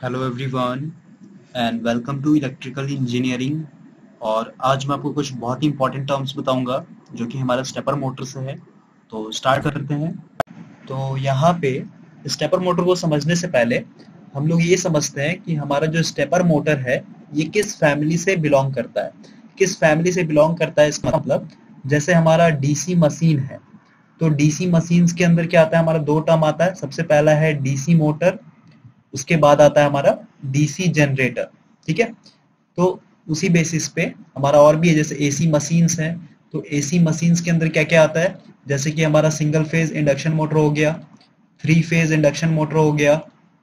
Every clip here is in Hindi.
Hello everyone and welcome to electrical engineering. और आज मैं आपको कुछ बहुत ही इंपॉर्टेंट टर्म्स बताऊंगा जो कि हमारा स्टेपर मोटर से है। तो स्टार्ट करते हैं। तो यहाँ पे स्टेपर मोटर को समझने से पहले हम लोग ये समझते हैं कि हमारा जो स्टेपर मोटर है ये किस फैमिली से बिलोंग करता है। किस फैमिली से बिलोंग करता है इसका मतलब, जैसे हमारा डीसी मशीन है तो डीसी मशीन्स के अंदर क्या आता है, हमारा दो टर्म आता है। सबसे पहला है डीसी मोटर, उसके बाद आता है हमारा डीसी जनरेटर। ठीक है। तो उसी बेसिस पे हमारा और भी है, जैसे एसी मशीन्स हैं तो एसी मशीन्स के अंदर क्या क्या आता है, जैसे कि हमारा सिंगल फेज इंडक्शन मोटर हो गया, थ्री फेज इंडक्शन मोटर हो गया,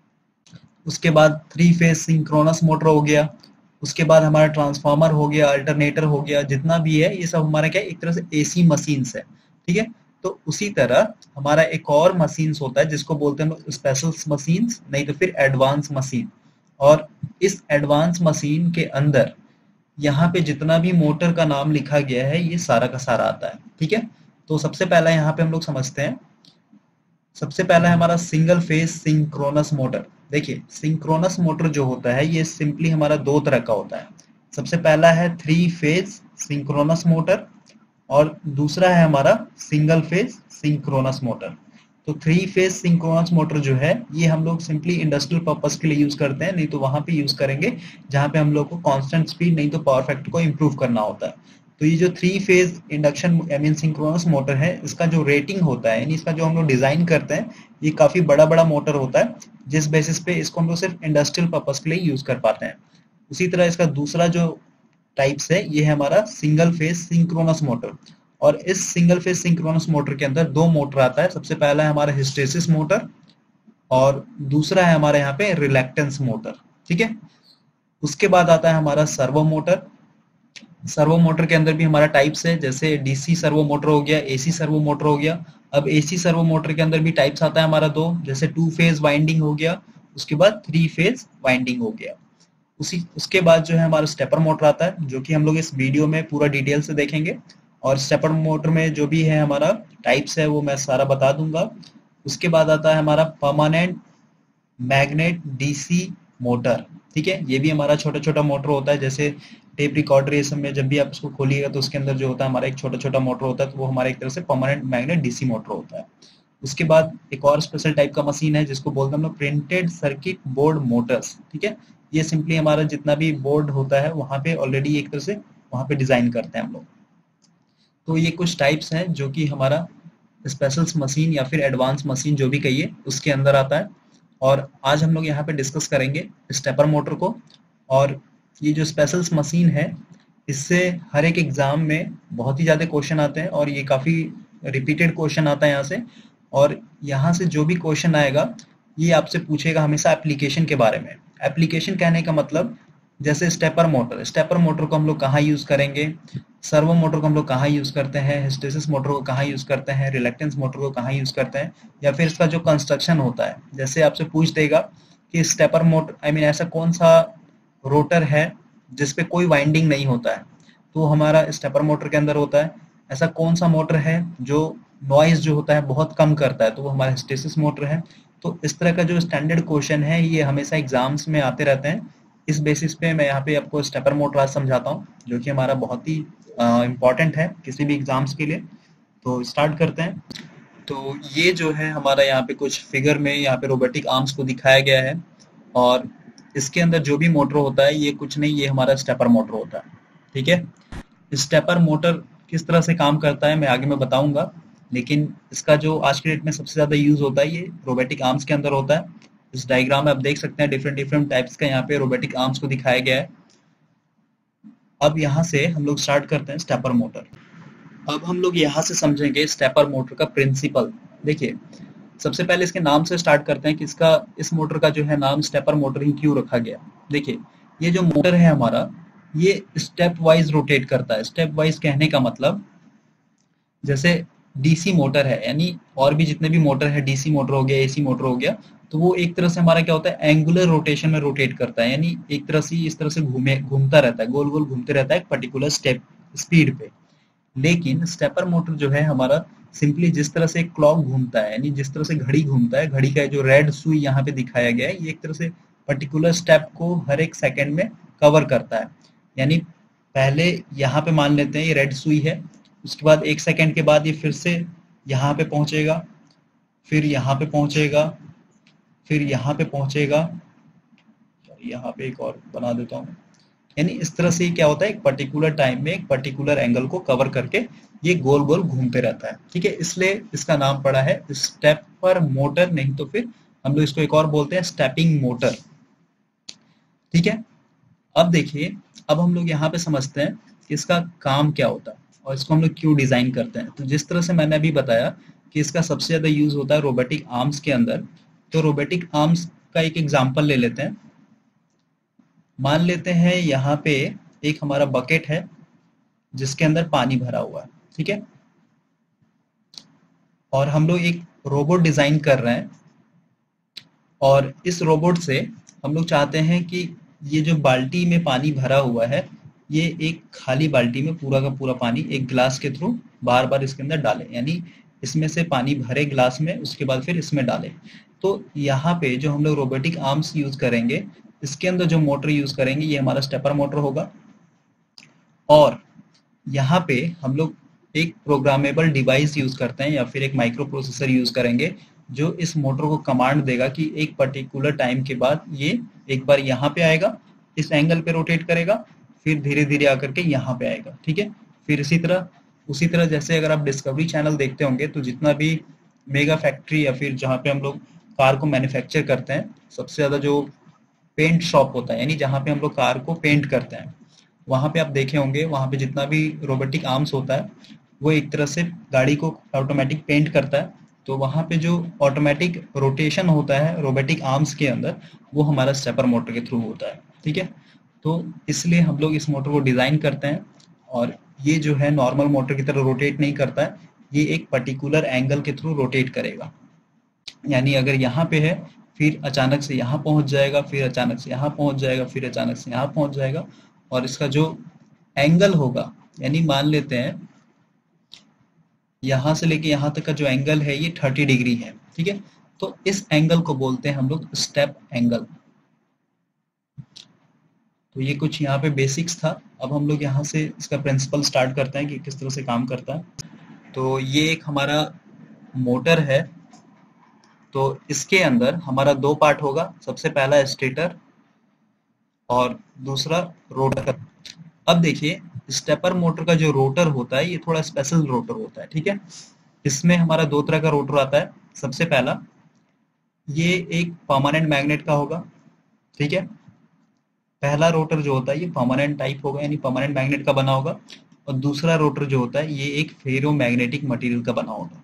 उसके बाद थ्री फेज सिंक्रोनस मोटर हो गया, उसके बाद हमारा ट्रांसफार्मर हो गया, अल्टरनेटर हो गया, जितना भी है ये सब हमारा क्या है, एक तरह से एसी मशीन्स है। ठीक है। तो उसी तरह हमारा एक और मशीन्स होता है जिसको बोलते हैं स्पेशल मशीन्स, नहीं तो फिर एडवांस मशीन। और इस एडवांस मशीन के अंदर यहाँ पे जितना भी मोटर का नाम लिखा गया है ये सारा का सारा आता है। ठीक है। तो सबसे पहला यहाँ पे हम लोग समझते हैं। सबसे पहला है हमारा सिंगल फेज सिंक्रोनस मोटर। देखिए सिंक्रोनस मोटर जो होता है ये सिंपली हमारा दो तरह का होता है। सबसे पहला है थ्री फेज सिंक्रोनस मोटर और दूसरा है हमारा सिंगल फेज सिंक्रोनस मोटर। तो थ्री फेज सिंक्रोनस मोटर जो है ये हम लोग सिंपली इंडस्ट्रियल पर्पस के लिए यूज करते हैं, नहीं तो वहां पे यूज करेंगे जहां पे हम लोग को कांस्टेंट स्पीड नहीं तो पावर फैक्टर को इम्प्रूव करना होता है। तो ये जो three phase induction I mean synchronous motor है इसका जो रेटिंग होता है, यानी इसका जो हम लोग डिजाइन करते हैं, ये काफी बड़ा बड़ा मोटर होता है जिस बेसिस पे इसको हम लोग सिर्फ इंडस्ट्रियल पर्पस के लिए यूज कर पाते हैं। उसी तरह इसका दूसरा जो टाइप्स है ये है हमारा सिंगल फेज सिंक्रोनस मोटर। और इस सिंगल फेज सिंक्रोनस मोटर के अंदर दो मोटर आता है। सबसे पहला है हमारा हिस्टेसिस मोटर और दूसरा है हमारे यहाँ पे रिलैक्टेंस मोटर। ठीक है। उसके बाद आता है हमारा सर्वो मोटर। सर्वो मोटर के अंदर भी हमारा टाइप्स है, जैसे डीसी सर्वो मोटर हो गया, एसी सर्वो मोटर हो गया। अब एसी सर्वो मोटर के अंदर भी टाइप्स आता है हमारा दो, जैसे टू फेज वाइंडिंग हो गया, उसके बाद थ्री फेज वाइंडिंग हो गया। उसी उसके बाद जो है हमारा स्टेपर मोटर आता है जो कि हम लोग इस वीडियो में पूरा डिटेल से देखेंगे। और स्टेपर मोटर में जो भी है हमारा टाइप्स है वो मैं सारा बता दूंगा। उसके बाद आता है हमारा परमानेंट मैग्नेट डीसी मोटर। ठीक है। ये भी हमारा छोटा छोटा मोटर होता है, जैसे टेप रिकॉर्डर ये सब में जब भी आप इसको खोलिएगा तो उसके अंदर जो होता है हमारा एक छोटा छोटा मोटर होता है, तो वो हमारा एक तरह से परमानेंट मैग्नेट डीसी मोटर होता है। उसके बाद एक और स्पेशल टाइप का मशीन है जिसको बोलते हैं हम लोग प्रिंटेड सर्किट बोर्ड मोटर्स। ठीक है। ये सिंपली हमारा जितना भी बोर्ड होता है वहां पे ऑलरेडी एक तरह से वहां पे डिजाइन करते हैं हम लोग। तो ये कुछ टाइप्स हैं जो कि हमारा स्पेशल मशीन या फिर एडवांस मशीन जो भी कहिए उसके अंदर आता है। और आज हम लोग यहाँ पे डिस्कस करेंगे स्टेपर मोटर को। और ये जो स्पेशल मशीन है इससे हर एक एग्जाम में बहुत ही ज्यादा क्वेश्चन आते हैं और ये काफी रिपीटेड क्वेश्चन आता है यहाँ से। और यहाँ से जो भी क्वेश्चन आएगा ये आपसे पूछेगा हमेशा एप्लीकेशन के बारे में। एप्लीकेशन कहने का मतलब, जैसे स्टेपर मोटर, स्टेपर मोटर को हम लोग कहाँ यूज करेंगे, सर्वो मोटर को हम लोग कहाँ यूज करते हैं, हिस्टेसिस मोटर को कहाँ यूज करते हैं, रिलक्टेंस मोटर को कहाँ यूज करते हैं, या फिर इसका जो कंस्ट्रक्शन होता है। जैसे आपसे पूछ देगा कि स्टेपर मोटर आई मीन ऐसा कौन सा रोटर है जिसपे कोई वाइंडिंग नहीं होता है, तो हमारा स्टेपर मोटर के अंदर होता है। ऐसा कौन सा मोटर है जो नॉइज जो होता है बहुत कम करता है, तो वो हमारा हिस्टेसिस मोटर है। तो इस तरह का जो स्टैंडर्ड क्वेश्चन है ये हमेशा एग्जाम्स में आते रहते हैं। इस बेसिस पे मैं यहाँ पे आपको स्टेपर मोटर आज समझाता हूँ जो कि हमारा बहुत ही इम्पोर्टेंट है किसी भी एग्जाम्स के लिए। तो स्टार्ट करते हैं। तो ये जो है हमारा यहाँ पे कुछ फिगर में यहाँ पे रोबोटिक आर्म्स को दिखाया गया है। और इसके अंदर जो भी मोटर होता है ये कुछ नहीं, ये हमारा स्टेपर मोटर होता है। ठीक है। स्टेपर मोटर किस तरह से काम करता है मैं आगे में बताऊंगा, लेकिन इसका जो आज के डेट में सबसे ज्यादा यूज होता है ये रोबोटिक आर्म्स के अंदर होता है। इस डायग्राम में आप देख सकते हैं डिफरेंट डिफरेंट टाइप्स का यहाँ पे रोबोटिक आर्म्स को दिखाया गया है। अब यहाँ से हम लोग स्टार्ट करते हैं स्टेपर मोटर। अब हम लोग यहाँ से समझेंगे स्टेपर मोटर का प्रिंसिपल। देखिए सबसे पहले इसके नाम से स्टार्ट करते हैं कि इसका इस मोटर का जो है नाम स्टेपर मोटर ही क्यों रखा गया। देखिए ये जो मोटर है हमारा ये स्टेप वाइज रोटेट करता है। स्टेप वाइज कहने का मतलब, जैसे डीसी मोटर है यानी और भी जितने भी मोटर है, डीसी मोटर हो गया, एसी मोटर हो गया, तो वो एक तरह से हमारा क्या होता है एंगुलर रोटेशन में रोटेट करता है, यानी एक तरह से इस तरह से घूमता रहता है, गोल गोल घूमते रहता है एक पर्टिकुलर स्टेप स्पीड पे। लेकिन स्टेपर मोटर जो है हमारा सिंपली जिस तरह से क्लॉक घूमता है, यानी जिस तरह से घड़ी घूमता है, घड़ी का जो रेड सुई यहाँ पे दिखाया गया है ये एक तरह से पर्टिकुलर स्टेप को हर एक सेकंड में कवर करता है। यानी पहले यहाँ पे मान लेते हैं ये रेड सुई है, उसके बाद 1 सेकंड के बाद ये फिर से यहाँ पे पहुंचेगा, फिर यहाँ पे पहुंचेगा, फिर यहाँ पे पहुंचेगा, यहाँ पे एक और बना देता हूँ। यानी इस तरह से क्या होता है, एक पर्टिकुलर टाइम में एक पर्टिकुलर एंगल को कवर करके ये गोल गोल घूमते रहता है। ठीक है, इसलिए इसका नाम पड़ा है स्टेपर मोटर, नहीं तो फिर हम लोग इसको एक और बोलते हैं स्टेपिंग मोटर। ठीक है, अब देखिए, अब हम लोग यहाँ पे समझते हैं कि इसका काम क्या होता है और इसको हम लोग क्यों डिजाइन करते हैं। तो जिस तरह से मैंने अभी बताया कि इसका सबसे ज्यादा यूज होता है रोबोटिक आर्म्स के अंदर, तो रोबोटिक आर्म्स का एक एग्जांपल ले लेते हैं। मान लेते हैं यहाँ पे एक हमारा बकेट है जिसके अंदर पानी भरा हुआ है। ठीक है, और हम लोग एक रोबोट डिजाइन कर रहे हैं, और इस रोबोट से हम लोग चाहते हैं कि ये जो बाल्टी में पानी भरा हुआ है, ये एक खाली बाल्टी में पूरा का पूरा पानी एक ग्लास के थ्रू बार बार इसके अंदर डालें। यानी इसमें से पानी भरे ग्लास में, उसके बाद फिर इसमें डालें। तो यहाँ पे जो हम लोग रोबोटिक आर्म्स यूज करेंगे, इसके अंदर जो मोटर यूज करेंगे ये हमारा स्टेपर मोटर होगा, और यहाँ पे हम लोग एक प्रोग्रामेबल डिवाइस यूज करते हैं या फिर एक माइक्रो प्रोसेसर यूज करेंगे जो इस मोटर को कमांड देगा कि एक पर्टिकुलर टाइम के बाद ये एक बार यहाँ पे आएगा, इस एंगल पे रोटेट करेगा, फिर धीरे धीरे आकर के यहाँ पे आएगा। ठीक है, फिर उसी तरह जैसे अगर आप डिस्कवरी चैनल देखते होंगे तो जितना भी मेगा फैक्ट्री या फिर जहाँ पे हम लोग कार को मैन्युफैक्चर करते हैं, सबसे ज्यादा जो पेंट शॉप होता है, यानी जहाँ पे हम लोग कार को पेंट करते हैं, वहां पे आप देखे होंगे वहां पे जितना भी रोबोटिक आर्म्स होता है वो एक तरह से गाड़ी को ऑटोमेटिक पेंट करता है। तो वहां पे जो ऑटोमेटिक रोटेशन होता है रोबोटिक आर्म्स के अंदर, वो हमारा स्टेपर मोटर के थ्रू होता है। ठीक है, तो इसलिए हम लोग इस मोटर को डिजाइन करते हैं, और ये जो है नॉर्मल मोटर की तरह रोटेट नहीं करता है, ये एक पर्टिकुलर एंगल के थ्रू रोटेट करेगा। यानी अगर यहाँ पे है, फिर अचानक से यहाँ पहुंच जाएगा, फिर अचानक से यहाँ पहुंच जाएगा, फिर अचानक से यहाँ पहुंच जाएगा, और इसका जो एंगल होगा, यानी मान लेते हैं यहाँ से लेके यहाँ तक का जो एंगल है ये 30 डिग्री है। ठीक है, तो इस एंगल को बोलते हैं हम लोग स्टेप एंगल। तो ये कुछ यहाँ पे बेसिक्स था। अब हम लोग यहाँ से इसका प्रिंसिपल स्टार्ट करते हैं कि किस तरह से काम करता है। तो ये एक हमारा मोटर है, तो इसके अंदर हमारा 2 पार्ट होगा, सबसे पहला स्टेटर और दूसरा रोटर। अब देखिए, स्टेपर मोटर का जो रोटर होता है ये थोड़ा स्पेशल रोटर होता है। ठीक है, इसमें हमारा 2 तरह का रोटर आता है। सबसे पहला, ये एक परमानेंट मैग्नेट का होगा। ठीक है, पहला रोटर जो होता है ये परमानेंट टाइप होगा, यानी परमानेंट मैग्नेट का बना होगा, और दूसरा रोटर जो होता है ये एक फेरो मैग्नेटिक मटेरियल का बना होगा।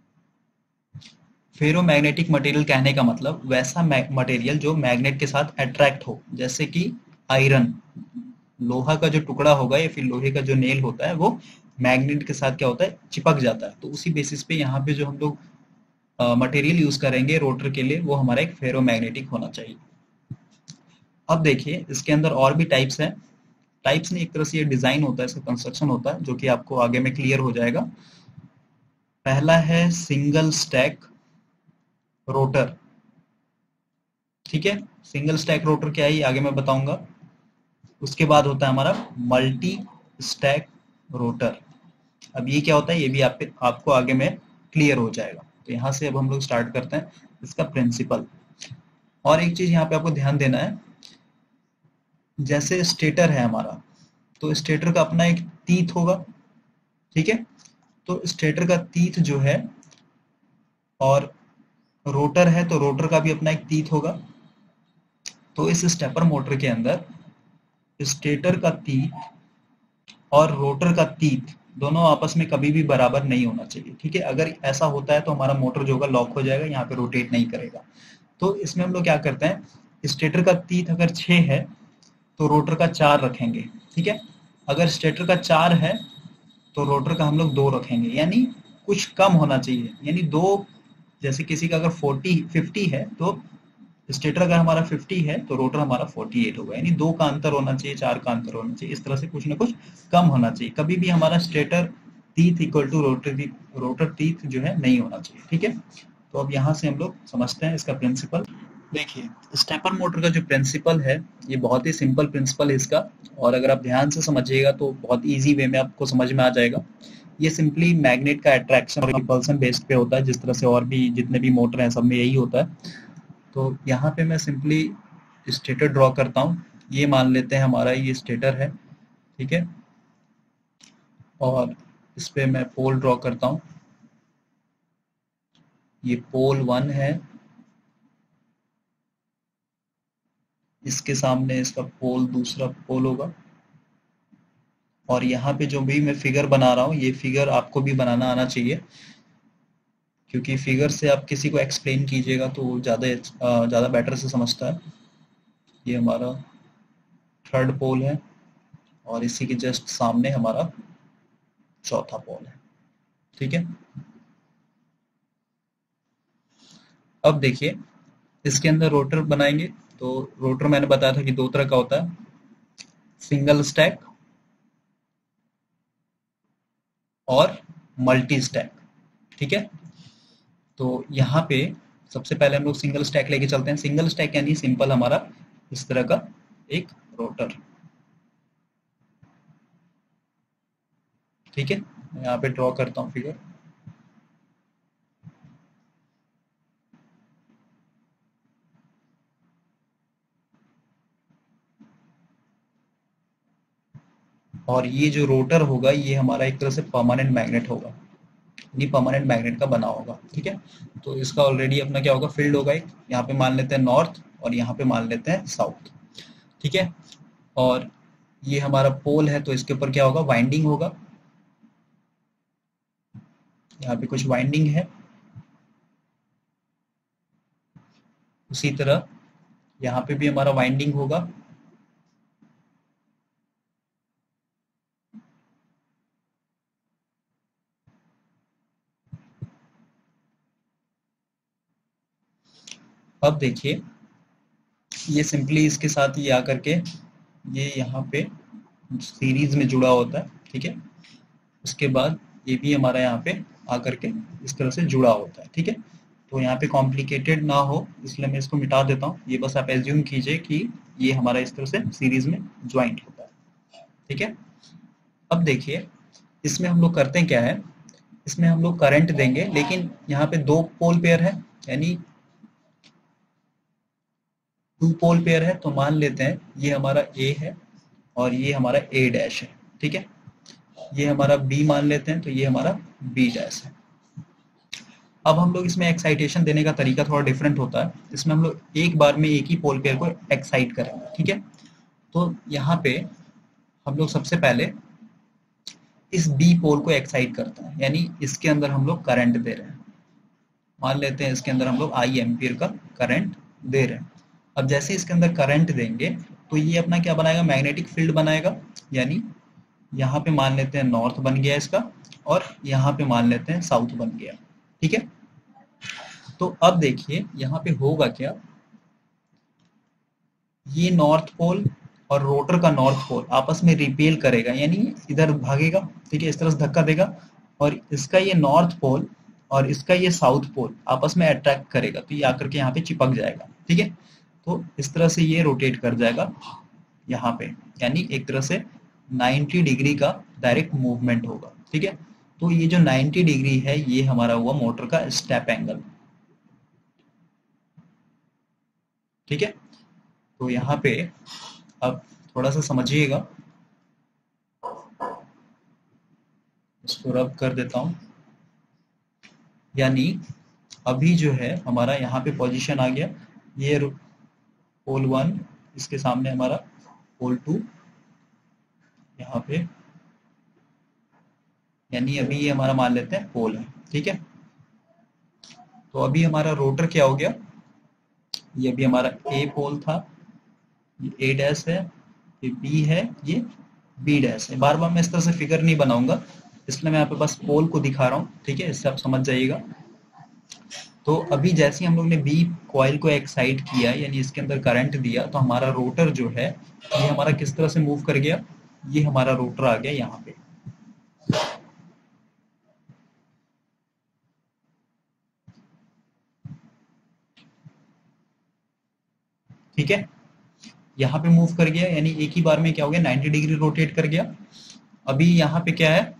फेरो मैग्नेटिक मटेरियल कहने का मतलब वैसा मटेरियल जो मैग्नेट के साथ अट्रैक्ट हो, जैसे कि आयरन, लोहा का जो टुकड़ा होगा या फिर लोहे का जो नेल होता है वो मैग्नेट के साथ क्या होता है, चिपक जाता है। तो उसी बेसिस पे यहाँ पे जो हम लोग मटेरियल यूज करेंगे रोटर के लिए, वो हमारा एक फेरो मैग्नेटिक होना चाहिए। अब देखिए, इसके अंदर और भी टाइप्स हैं। टाइप्स नहीं, एक तरह से ये डिजाइन होता है, इसका कंस्ट्रक्शन होता है, जो कि आपको आगे में क्लियर हो जाएगा। पहला है सिंगल स्टैक रोटर। ठीक है, सिंगल स्टैक रोटर क्या है ये आगे मैं बताऊंगा। उसके बाद होता है हमारा मल्टी स्टैक रोटर। अब ये क्या होता है ये भी आपको आगे में क्लियर हो जाएगा। तो यहाँ से अब हम लोग स्टार्ट करते हैं इसका प्रिंसिपल। और एक चीज यहाँ पे आपको ध्यान देना है, जैसे स्टेटर है हमारा, तो स्टेटर का अपना एक तीत होगा। ठीक है, तो स्टेटर का तीत जो है, और रोटर है तो रोटर का भी अपना एक तीत होगा। तो इस स्टेपर मोटर के अंदर स्टेटर का तीत और रोटर का तीत दोनों आपस में कभी भी बराबर नहीं होना चाहिए। ठीक है, अगर ऐसा होता है तो हमारा मोटर जो होगा लॉक हो जाएगा, यहाँ पे रोटेट नहीं करेगा। तो इसमें हम लोग क्या करते हैं, स्टेटर का तीत अगर 6 है तो रोटर का 4 रखेंगे। ठीक है, अगर स्टेटर का 4 है तो रोटर का हम लोग 2 रखेंगे, यानी कुछ कम होना चाहिए। यानी 2, जैसे किसी का अगर 50 है तो स्टेटर अगर हमारा 50 है तो रोटर हमारा 48 होगा, यानी 2 का अंतर होना चाहिए, 4 का अंतर होना चाहिए। इस तरह से कुछ ना कुछ कम होना चाहिए। कभी भी हमारा स्टेटर तीथ इक्वल टू रोटर तीथ जो है नहीं होना चाहिए। ठीक है, तो अब यहाँ से हम लोग समझते हैं इसका प्रिंसिपल। देखिए, स्टेपर मोटर का जो प्रिंसिपल है, ये बहुत ही सिंपल प्रिंसिपल है इसका, और अगर आप ध्यान से समझिएगा तो बहुत ईजी वे में आपको समझ में आ जाएगा। ये सिंपली मैग्नेट का अट्रैक्शन और रिपल्सन बेस्ड पे होता है, जिस तरह से और भी जितने भी मोटर हैं सब में यही होता है। तो यहाँ पे मैं सिंपली स्टेटर ड्रॉ करता हूँ। ये मान लेते हैं हमारा ये स्टेटर है, ठीक है। और इस पे मैं पोल ड्रॉ करता हूँ। ये पोल 1 है, इसके सामने इसका पोल दूसरा पोल होगा। और यहाँ पे जो भी मैं फिगर बना रहा हूँ, ये फिगर आपको भी बनाना आना चाहिए, क्योंकि फिगर से आप किसी को एक्सप्लेन कीजिएगा तो वो ज़्यादा बेटर से समझता है। ये हमारा थर्ड पोल है, और इसी के जस्ट सामने हमारा चौथा पोल है, ठीक है। अब देखिए, इसके अंदर रोटर बनाएंगे। तो रोटर मैंने बताया था कि दो तरह का होता है, सिंगल स्टैक और मल्टी स्टैक, ठीक है। तो यहाँ पे सबसे पहले हम लोग सिंगल स्टैक लेके चलते हैं। सिंगल स्टैक यानी सिंपल हमारा इस तरह का एक रोटर, ठीक है। मैं यहाँ पे ड्रॉ करता हूँ फिगर। और ये जो रोटर होगा, ये हमारा एक तरह से परमानेंट मैग्नेट होगा, यानी परमानेंट मैग्नेट का बना होगा, ठीक है। तो इसका ऑलरेडी अपना क्या होगा, फील्ड होगा एक, यहाँ पे मान लेते हैं नॉर्थ और यहाँ पे मान लेते हैं साउथ, ठीक है। और ये हमारा पोल है, तो इसके ऊपर क्या होगा, वाइंडिंग होगा। यहाँ पे कुछ वाइंडिंग है। उसी तरह यहाँ पे भी हमारा वाइंडिंग होगा। अब देखिए, ये सिंपली इसके साथ ये आकर के ये यहाँ पे सीरीज में जुड़ा होता है, ठीक है। उसके बाद ये भी हमारा यहाँ पे आकर के इस तरह से जुड़ा होता है, ठीक है। तो यहाँ पे कॉम्प्लिकेटेड ना हो इसलिए मैं इसको मिटा देता हूँ। ये बस आप एज्यूम कीजिए कि ये हमारा इस तरह से सीरीज में ज्वाइंट होता है, ठीक है। अब देखिए, इसमें हम लोग करते हैं क्या है, इसमें हम लोग करंट देंगे, लेकिन यहाँ पे दो पोल पेयर है, यानी टू पोल पेयर है। तो मान लेते हैं ये हमारा ए है और ये हमारा ए डैश है, ठीक है। ये हमारा बी मान लेते हैं, तो ये हमारा बी डैश है। अब हम लोग इसमें एक्साइटेशन देने का तरीका थोड़ा डिफरेंट होता है। इसमें हम लोग एक बार में एक ही पोल पेयर को एक्साइट करेंगे, ठीक है। तो यहाँ पे हम लोग सबसे पहले इस बी पोल को एक्साइट करते हैं, यानी इसके अंदर हम लोग करंट दे रहे हैं। मान लेते हैं इसके अंदर हम लोग आई एम्पियर का करंट दे रहे हैं। अब जैसे इसके अंदर करंट देंगे तो ये अपना क्या बनाएगा, मैग्नेटिक फील्ड बनाएगा। यानी यहाँ पे मान लेते हैं नॉर्थ बन गया इसका, और यहाँ पे मान लेते हैं साउथ बन गया, ठीक है। तो अब देखिए यहाँ पे होगा क्या, ये नॉर्थ पोल और रोटर का नॉर्थ पोल आपस में रिपेल करेगा, यानी इधर भागेगा, ठीक है, इस तरह से धक्का देगा। और इसका ये नॉर्थ पोल और इसका ये साउथ पोल आपस में अट्रैक्ट करेगा, तो ये आकर के यहाँ पे चिपक जाएगा, ठीक है। तो इस तरह से ये रोटेट कर जाएगा यहाँ पे, यानी एक तरह से 90 डिग्री का डायरेक्ट मूवमेंट होगा, ठीक है। तो ये जो 90 डिग्री है, ये हमारा हुआ मोटर का स्टेप एंगल, ठीक है। तो यहाँ पे अब थोड़ा सा समझिएगा, इसको रब कर देता हूँ। यानी अभी जो है हमारा यहाँ पे पोजीशन आ गया, ये पोल 1, इसके सामने हमारा पोल 2 यहाँ पे, यानी अभी ये हमारा मान लेते हैं पोल है, ठीक है। तो अभी हमारा रोटर क्या हो गया, ये अभी हमारा ए पोल था, ये ए डैश है, ये बी है, ये बी डैश है। बार बार मैं इस तरह से फिगर नहीं बनाऊंगा, इसलिए मैं यहाँ पे बस पोल को दिखा रहा हूँ, ठीक है, इससे आप समझ जाइएगा। तो अभी जैसे ही हम लोग ने बी कॉइल को एक्साइट किया, यानी इसके अंदर करंट दिया, तो हमारा रोटर जो है ये हमारा किस तरह से मूव कर गया, ये हमारा रोटर आ गया यहाँ पे। ठीक है, यहाँ पे मूव कर गया, यानी एक ही बार में क्या हो गया, 90 डिग्री रोटेट कर गया। अभी यहाँ पे क्या है,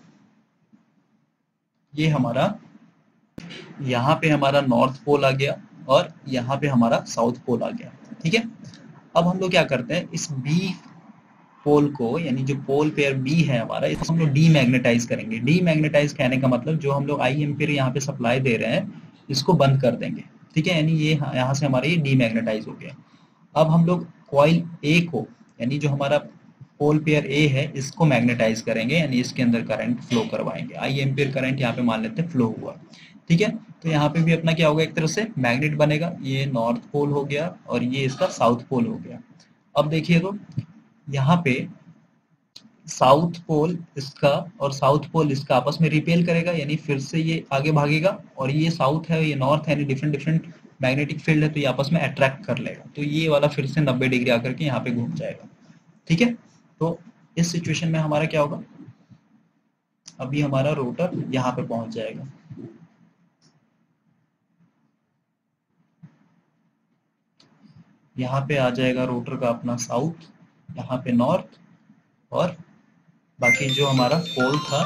ये हमारा, यहाँ पे हमारा नॉर्थ पोल आ गया और यहाँ पे हमारा साउथ पोल आ गया। ठीक है, अब हम लोग क्या करते हैं, इस बी पोल को, यानी जो पोल पेयर बी है हमारा, इसको हम लोग डीमैग्नेटाइज करेंगे। डीमैग्नेटाइज कहने का मतलब जो हम लोग आई एम्पीयर यहाँ पे सप्लाई दे रहे हैं, इसको बंद कर देंगे। ठीक है, यानी ये यहाँ से हमारा ये डीमैग्नेटाइज हो गया। अब हम लोग कॉइल ए को, यानी जो हमारा पोल पेयर ए है, इसको मैग्नेटाइज करेंगे, यानी इसके अंदर करंट फ्लो करवाएंगे। आई एम्पीयर करंट यहाँ पे मान लेते हैं फ्लो हुआ। ठीक है, तो यहाँ पे भी अपना क्या होगा, एक तरह से मैग्नेट बनेगा। ये नॉर्थ पोल हो गया और ये इसका साउथ पोल हो गया। अब देखिए तो यहाँ पे साउथ पोल इसका और साउथ पोल इसका आपस में रिपेल करेगा, यानी फिर से ये आगे भागेगा, और ये साउथ है ये नॉर्थ है, यानी डिफरेंट डिफरेंट मैग्नेटिक फील्ड है, तो ये आपस में अट्रैक्ट कर लेगा, तो ये वाला फिर से 90 डिग्री आकर के यहाँ पे घूम जाएगा। ठीक है, तो इस सिचुएशन में हमारा क्या होगा, अभी हमारा रोटर यहाँ पे पहुंच जाएगा। यहाँ पे आ जाएगा रोटर का अपना साउथ, यहाँ पे नॉर्थ, और बाकी जो हमारा पोल था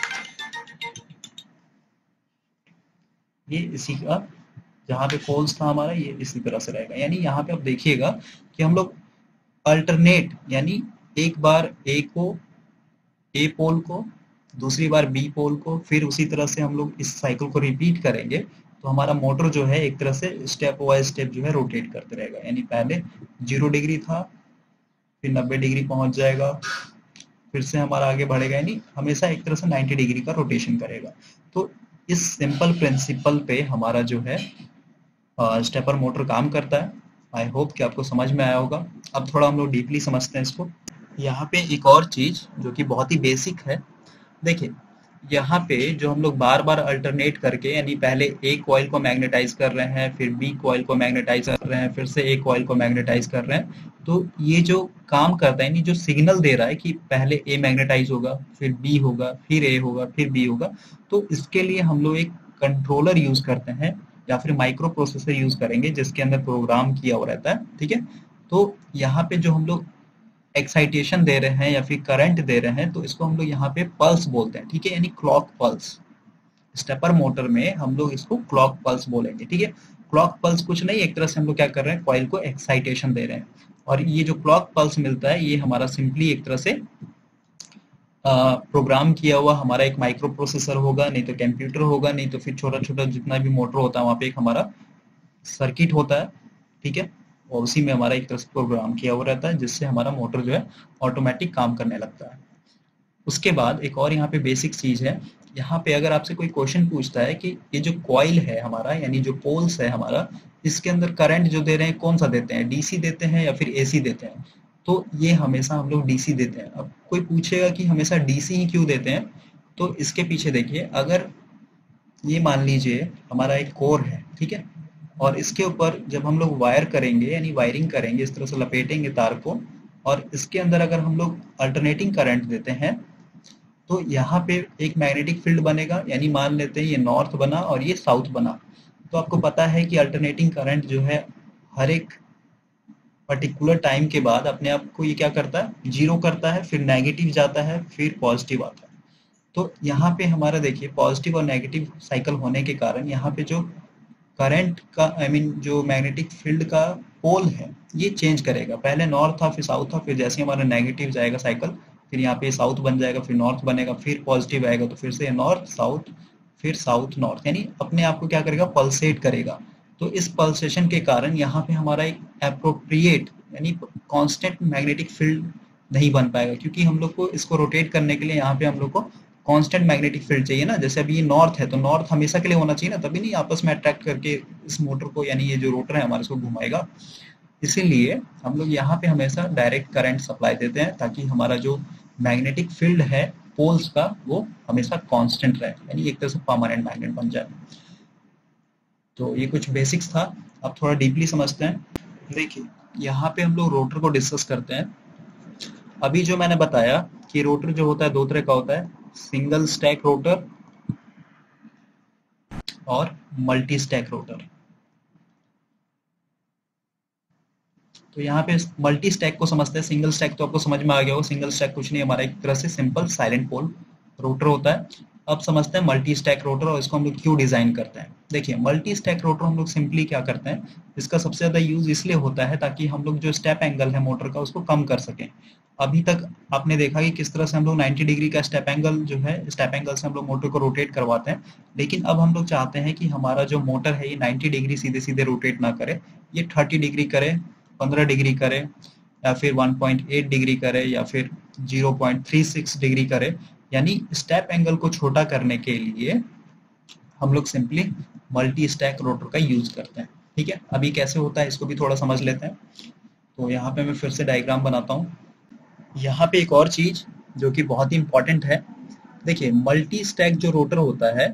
ये इसी का, जहाँ पे पोल्स था हमारा ये इसी तरह से रहेगा। यानी यहाँ पे आप देखिएगा कि हम लोग अल्टरनेट, यानी एक बार ए को, ए पोल को, दूसरी बार बी पोल को, फिर उसी तरह से हम लोग इस साइकिल को रिपीट करेंगे, तो हमारा मोटर जो है एक तरह से स्टेप वाइज स्टेप जो है रोटेट करते रहेगा। यानी पहले 0 डिग्री था, फिर 90 डिग्री पहुंच जाएगा, फिर से हमारा आगे बढ़ेगा, यानी हमेशा एक तरह से 90 डिग्री का रोटेशन करेगा। तो इस सिंपल प्रिंसिपल पे हमारा जो है स्टेपर मोटर काम करता है। आई होप कि आपको समझ में आया होगा। अब थोड़ा हम लोग डीपली समझते हैं इसको। यहाँ पे एक और चीज जो कि बहुत ही बेसिक है, देखिए यहाँ पे जो हम लोग बार बार अल्टरनेट करके, यानी पहले एक कॉइल को मैग्नेटाइज कर रहे हैं, फिर बी कॉइल को मैग्नेटाइज कर रहे हैं, फिर से एक कॉइल को मैग्नेटाइज कर रहे हैं, तो ये जो काम करता है, यानी जो सिग्नल दे रहा है कि पहले ए मैग्नेटाइज होगा, फिर बी होगा, फिर ए होगा, फिर बी होगा, तो इसके लिए हम लोग एक कंट्रोलर यूज करते हैं या फिर माइक्रो प्रोसेसर यूज करेंगे, जिसके अंदर प्रोग्राम किया हुआ रहता है। ठीक है, तो यहाँ पे जो हम लोग एक्साइटेशन दे रहे हैं या फिर करंट दे रहे हैं, तो इसको हम लोग यहाँ पे पल्स बोलते हैं। ठीक है, यानी क्लॉक पल्स। स्टेपर मोटर में हम लोग इसको क्लॉक पल्स बोलेंगे। ठीक है, क्लॉक पल्स कुछ नहीं, एक तरह से हम लोग क्या कर रहे हैं, कॉइल को एक्साइटेशन दे रहे हैं, और ये जो क्लॉक पल्स मिलता है, ये हमारा सिंपली एक तरह से प्रोग्राम किया हुआ हमारा एक माइक्रो प्रोसेसर होगा, नहीं तो कंप्यूटर होगा, नहीं तो फिर छोटा छोटा जितना भी मोटर होता है वहाँ पे एक हमारा सर्किट होता है। ठीक है, और उसी में हमारा एक तरह से प्रोग्राम किया हुआ रहता है, जिससे हमारा मोटर जो है ऑटोमेटिक काम करने लगता है। उसके बाद एक और यहाँ पे बेसिक चीज है, यहाँ पे अगर आपसे कोई क्वेश्चन पूछता है कि ये जो कॉइल है हमारा, यानी जो पोल्स है हमारा, इसके अंदर करंट जो दे रहे हैं कौन सा देते हैं, डीसी देते हैं या फिर एसी देते हैं, तो ये हमेशा हम लोग डीसी देते हैं। अब कोई पूछेगा कि हमेशा डीसी ही क्यों देते हैं, तो इसके पीछे देखिए, अगर ये मान लीजिए हमारा एक कोर है, ठीक है, और इसके ऊपर जब हम लोग वायर करेंगे, यानी वायरिंग करेंगे, इस तरह से लपेटेंगे तार को, और इसके अंदर अगर हम लोग अल्टरनेटिंग करंट देते हैं, तो यहाँ पे एक मैग्नेटिक फील्ड बनेगा, यानी मान लेते हैं ये नॉर्थ बना और ये साउथ बना। तो आपको पता है कि अल्टरनेटिंग करंट जो है हर एक पर्टिकुलर टाइम के बाद अपने आप को ये क्या करता है, जीरो करता है, फिर नेगेटिव जाता है, फिर पॉजिटिव आता है। तो यहाँ पे हमारा देखिए पॉजिटिव और नेगेटिव साइकिल होने के कारण यहाँ पे जो करंट का, आई मीन जो मैग्नेटिक फील्ड का पोल है, ये चेंज करेगा। पहले नॉर्थ था, फिर साउथ था, फिर जैसे हमारा नेगेटिव जाएगा साइकिल, फिर यहाँ पे साउथ बन जाएगा, फिर नॉर्थ बनेगा, फिर पॉजिटिव आएगा, तो फिर से नॉर्थ साउथ, फिर साउथ नॉर्थ, यानी अपने आप को क्या करेगा, पल्सेट करेगा। तो इस पल्सेशन के कारण यहाँ पे हमारा एक अप्रोप्रिएट, यानी कांस्टेंट मैग्नेटिक फील्ड नहीं बन पाएगा, क्योंकि हम लोग को इसको रोटेट करने के लिए यहाँ पे हम लोग को कांस्टेंट मैग्नेटिक फील्ड चाहिए ना। जैसे अभी ये नॉर्थ है, तो नॉर्थ हमेशा के लिए होना चाहिए ना, तभी नहीं आपस में अट्रैक्ट करके इस मोटर को, यानी ये जो रोटर है हमारे, इसको घुमाएगा। इसीलिए हम लोग यहाँ पे हमेशा डायरेक्ट करंट सप्लाई देते हैं, ताकि हमारा जो मैग्नेटिक फील्ड है पोल्स का, वो हमेशा कांस्टेंट रहे, यानी एक तरह से परमानेंट मैग्नेट बन जाए। तो ये कुछ बेसिक्स था, अब थोड़ा डीपली समझते हैं। देखिए यहाँ पे हम लोग रोटर को डिस्कस करते हैं। अभी जो मैंने बताया कि रोटर जो होता है दो तरह का होता है, सिंगल स्टैक रोटर और मल्टी स्टैक रोटर। तो यहाँ पे मल्टी स्टैक को समझते हैं। सिंगल स्टैक तो आपको समझ में आ गया होगा, सिंगल स्टैक कुछ नहीं, हमारा एक तरह से सिंपल साइलेंट पोल रोटर होता है। अब समझते हैं मल्टी स्टैक रोटर और इसको हम लोग क्यों डिजाइन करते हैं। देखिए मल्टी स्टैक रोटर हम लोग सिंपली क्या करते हैं, इसका सबसे ज्यादा यूज इसलिए होता है ताकि हम लोग जो स्टेप एंगल है मोटर का उसको कम कर सकें। अभी तक आपने देखा कि किस तरह से हम लोग 90 डिग्री का स्टेप एंगल जो है, स्टेप एंगल से हम लोग मोटर को रोटेट करवाते हैं, लेकिन अब हम लोग चाहते हैं कि हमारा जो मोटर है ये 90 डिग्री सीधे सीधे रोटेट ना करे, ये 30 डिग्री करे, 15 डिग्री करे, या फिर 1.8 डिग्री करे, या फिर 0.36 डिग्री करे। यानी स्टेप एंगल को छोटा करने के लिए हम लोग सिंपली मल्टी स्टैक रोटर का यूज करते हैं। ठीक है, अभी कैसे होता है इसको भी थोड़ा समझ लेते हैं। तो यहाँ पे मैं फिर से डायग्राम बनाता हूँ। यहाँ पे एक और चीज जो कि बहुत ही इंपॉर्टेंट है, देखिए मल्टी स्टैक जो रोटर होता है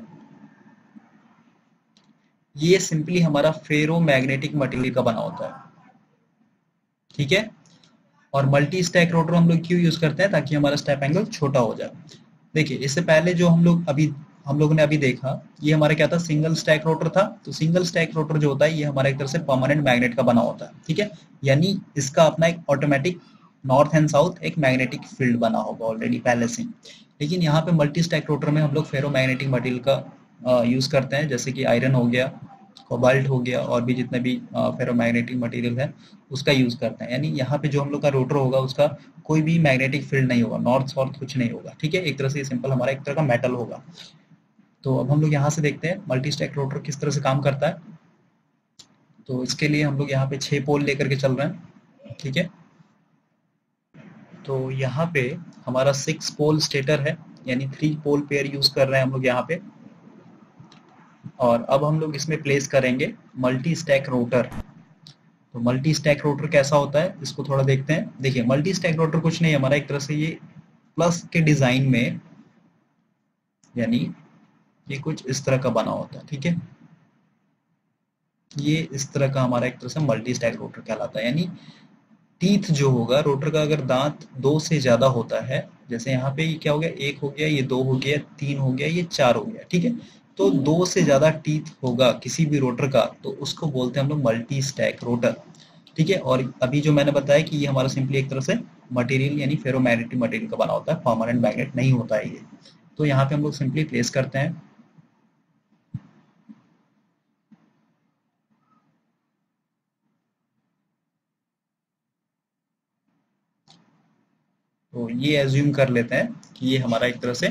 ये सिंपली हमारा फेरो मैग्नेटिक मटेरियल का बना होता है। ठीक है, और मल्टी स्टैक रोटर हम लोग क्यों यूज करते हैं, ताकि हमारा स्टेप एंगल छोटा हो जाए। देखिए इससे पहले जो हम लोगों ने अभी देखा, ये हमारा क्या था, सिंगल स्टैक रोटर था। तो सिंगल स्टैक रोटर जो होता है ये हमारा एक तरह से परमानेंट मैग्नेट का बना होता है। ठीक है, यानी इसका अपना एक ऑटोमेटिक नॉर्थ एंड साउथ एक मैग्नेटिक फील्ड बना होगा ऑलरेडी पहले से। लेकिन यहाँ पे मल्टी स्टैक रोटर में हम लोग फेरो मैग्नेटिक मटेरियल का यूज करते हैं, जैसे कि आयरन हो गया, कोबाल्ट हो गया, और भी जितने भी फेरोमैग्नेटिक मटेरियल है उसका यूज करते हैं। यानी यहाँ पे जो हम लोग का रोटर होगा उसका कोई भी मैग्नेटिक फील्ड नहीं होगा, नॉर्थ साउथ कुछ नहीं होगा। ठीक है, एक तरह से सिंपल हमारा एक तरह का मेटल होगा। तो अब हम लोग यहाँ से देखते हैं मल्टी स्टैक रोटर किस तरह से काम करता है। तो इसके लिए हम लोग यहाँ पे 6 पोल लेकर के चल रहे हैं। ठीक है, तो यहाँ पे हमारा 6 पोल स्टेटर है, यानी 3 पोल पेयर यूज कर रहे हैं हम लोग यहाँ पे। और अब हम लोग इसमें प्लेस करेंगे मल्टी स्टैक रोटर। तो मल्टी स्टैक रोटर कैसा होता है इसको थोड़ा देखते हैं। देखिए मल्टी स्टैक रोटर कुछ नहीं, हमारा एक तरह से ये प्लस के डिजाइन में, यानी ये कुछ इस तरह का बना होता है। ठीक है, ये इस तरह का हमारा एक तरह से मल्टी स्टैक रोटर कहलाता है। यानी टीथ जो होगा रोटर का, अगर दांत 2 से ज्यादा होता है, जैसे यहाँ पे ये क्या हो गया, 1 हो गया, ये 2 हो गया, 3 हो गया, ये 4 हो गया। ठीक है, तो 2 से ज्यादा टीथ होगा किसी भी रोटर का तो उसको बोलते हैं हम लोग मल्टी स्टैक रोटर। ठीक है, और अभी जो मैंने बताया कि ये हमारा सिंपली एक तरह से मटेरियल यानी फेरोमैग्नेटिक मटेरियल का बना होता है, परमानेंट मैग्नेट नहीं होता है ये। तो यहाँ पे हम लोग सिंपली प्लेस करते हैं। तो ये एज्यूम कर लेते हैं कि ये हमारा एक तरह से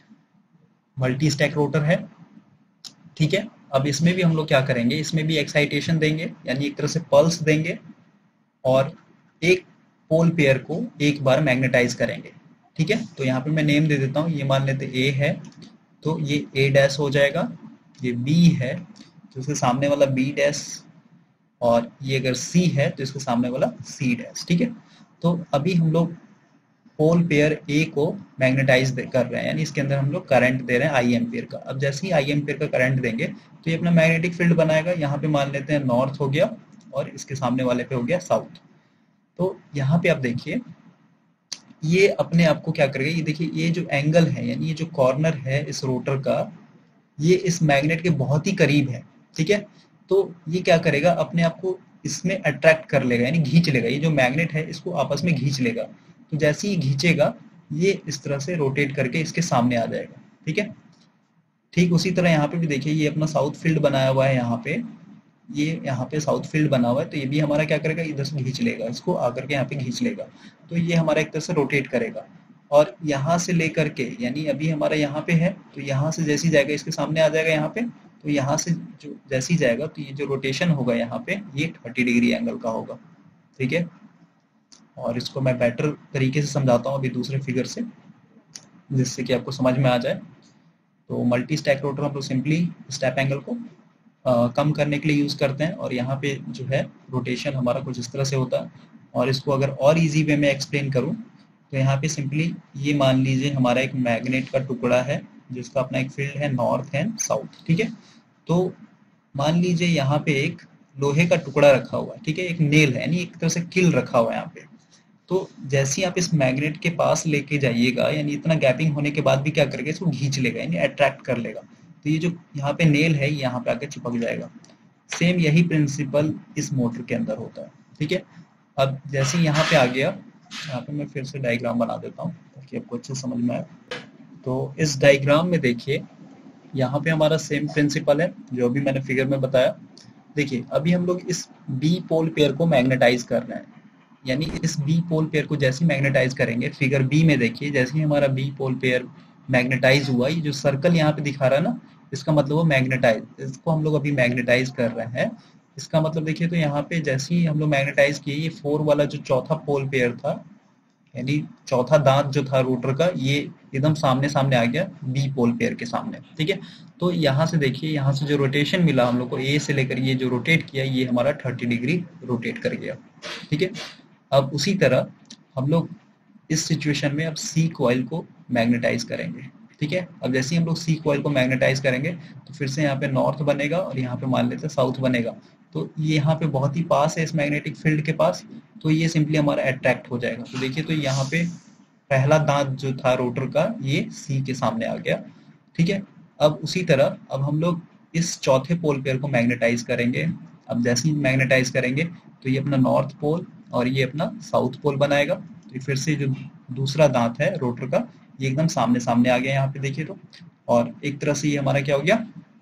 मल्टी स्टैक रोटर है। ठीक है, अब इसमें भी हम लोग क्या करेंगे, इसमें भी एक्साइटेशन देंगे, यानी एक तरह से पल्स देंगे, और एक पोल पेयर को एक बार मैग्नेटाइज करेंगे। ठीक है, तो यहाँ पे मैं नेम दे देता हूँ, ये मान लेते ए है तो ये ए डैश हो जाएगा, ये बी है तो इसके सामने वाला बी डैश, और ये अगर सी है तो इसके सामने वाला सी डैश। ठीक है, तो अभी हम लोग पोल पेयर ए को मैग्नेटाइज कर रहे हैं, यानी इसके अंदर हम लोग करंट दे रहे हैं आई एम्पियर का। अब जैसे ही आई एम्पियर का करंट देंगे तो ये अपना मैग्नेटिक फील्ड बनाएगा। यहाँ पे मान लेते हैं नॉर्थ हो गया और इसके सामने वाले पे हो गया साउथ। तो यहाँ पे आप देखिए ये अपने आप को क्या करेगा, ये देखिए ये जो एंगल है यानी ये जो कॉर्नर है इस रोटर का, ये इस मैग्नेट के बहुत ही करीब है। ठीक है, तो ये क्या करेगा, अपने आप को इसमें अट्रैक्ट कर लेगा, यानी खींच लेगा, ये जो मैग्नेट है इसको आपस में खींच लेगा। तो जैसे ही खींचेगा ये इस तरह से रोटेट करके इसके सामने आ जाएगा। ठीक है, ठीक उसी तरह यहाँ पे भी देखिए ये अपना साउथ फील्ड बनाया हुआ है, यहाँ पे ये यहाँ पे साउथ फील्ड बना हुआ है, तो ये भी हमारा क्या करेगा, इधर से खींच लेगा, इसको आकर के यहाँ पे खींच लेगा। तो ये हमारा एक तरह से रोटेट करेगा, और यहाँ से लेकर के, यानी अभी हमारा यहाँ पे है तो यहाँ से जैसे ही जाएगा इसके सामने आ जाएगा यहाँ पे, तो यहाँ से जो जैसे ही जाएगा तो ये जो रोटेशन होगा यहाँ पे ये 30 डिग्री एंगल का होगा। ठीक है, और इसको मैं बेटर तरीके से समझाता हूँ अभी दूसरे फिगर से, जिससे कि आपको समझ में आ जाए। तो मल्टी स्टैक रोटर हम लोग सिंपली स्टेप एंगल को कम करने के लिए यूज करते हैं, और यहाँ पे जो है रोटेशन हमारा कुछ इस तरह से होता है। और इसको अगर और इजी वे में एक्सप्लेन करूँ तो यहाँ पे सिंपली ये मान लीजिए हमारा एक मैग्नेट का टुकड़ा है जिसका अपना एक फील्ड है नॉर्थ एंड साउथ। ठीक है, तो मान लीजिए यहाँ पे एक लोहे का टुकड़ा रखा हुआ है। ठीक है, एक नेल है यानी एक तरह से किल रखा हुआ है यहाँ पे। तो जैसे ही आप इस मैग्नेट के पास लेके जाइएगा, यानी इतना गैपिंग होने के बाद भी क्या करेगा, इसको खींच लेगा यानी अट्रैक्ट कर लेगा। तो ये जो यहाँ पे नेल है यहाँ पे आके चिपक जाएगा। सेम यही प्रिंसिपल इस मोटर के अंदर होता है। ठीक है, अब जैसे यहाँ पे आ गया, यहाँ पे मैं फिर से डायग्राम बना देता हूँ ताकि आपको अच्छे समझ में आए। तो इस डायग्राम में देखिए, यहाँ पे हमारा सेम प्रिंसिपल है जो अभी मैंने फिगर में बताया। देखिए अभी हम लोग इस बी पोल पेयर को मैग्नेटाइज कर रहे हैं, यानी इस बी पोल पेयर को जैसे ही मैग्नेटाइज करेंगे, फिगर बी में देखिए जैसे ही हमारा बी पोल पेयर मैग्नेटाइज हुआ, ये जो सर्कल यहाँ पे दिखा रहा है ना, इसका मतलब वो मैग्नेटाइज, इसको हम लोग अभी मैग्नेटाइज कर रहे हैं। इसका मतलब देखिए, तो यहाँ पे जैसे ही हम लोग मैग्नेटाइज किए, ये 4 वाला जो चौथा पोल पेयर था, यानी चौथा दांत जो था रोटर का, ये एकदम सामने सामने आ गया बी पोल पेयर के सामने। ठीक है, तो यहाँ से देखिए, यहाँ से जो रोटेशन मिला हम लोग को, ए से लेकर ये जो रोटेट किया, ये हमारा 30 डिग्री रोटेट कर गया। ठीक है, अब उसी तरह हम लोग इस सिचुएशन में अब सी कॉइल को मैग्नेटाइज करेंगे। ठीक है, अब जैसे ही हम लोग सी कॉइल को मैग्नेटाइज करेंगे, तो फिर से यहाँ पे नॉर्थ बनेगा और यहाँ पे मान लेते हैं साउथ बनेगा। तो ये यहाँ पे बहुत ही पास है इस मैग्नेटिक फील्ड के पास, तो ये सिंपली हमारा अट्रैक्ट हो जाएगा। तो देखिए, तो यहाँ पे पहला दांत जो था रोटर का, ये सी के सामने आ गया। ठीक है, अब उसी तरह अब हम लोग इस चौथे पोल पेयर को मैग्नेटाइज करेंगे। अब जैसे ही मैग्नेटाइज करेंगे, तो ये अपना नॉर्थ पोल और ये अपना साउथ पोल बनाएगा। तो फिर से जो दूसरा दांत है रोटर का, ये एकदम सामने सामने आ गया यहाँ पे देखिए तो। और एक तरह से ये हमारा क्या हो गया,